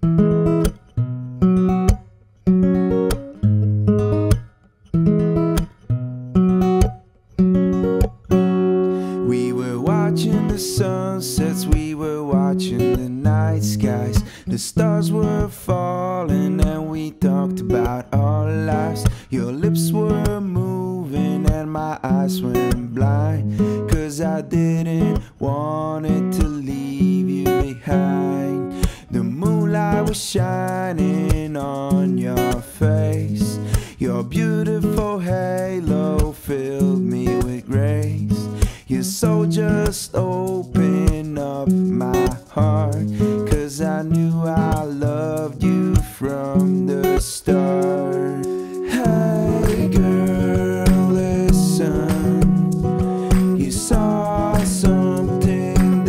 We were watching the sunsets, we were watching the night skies. The stars were falling and we talked about our lives. Your lips were moving and my eyes went blind, 'cause I didn't want it to leave you behind. The moonlight was shining on your face. Your beautiful halo filled me with grace. Your soul just opened up my heart, 'cause I knew I loved you from the start. Hey girl, listen, you saw something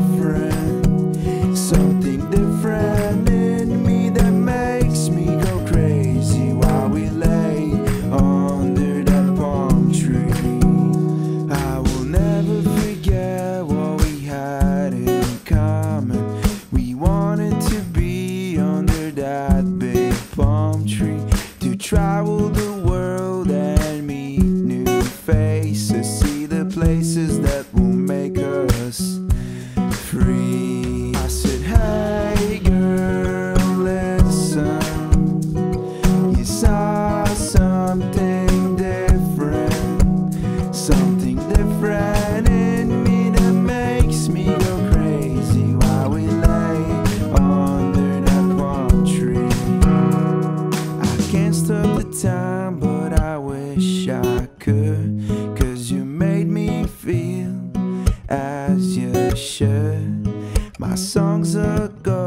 different in me that makes me go crazy while we lay under that palm tree. I will never forget what we had in common. We wanted to be under that big palm tree, to travel the world and meet new faces, see the places that will make us free. I said, hey girl, listen, you saw something different in me that makes me go crazy while we lay under that palm tree. I can't stop the time, but I wish I could, 'cause you made me feel as you should. My songs are gold.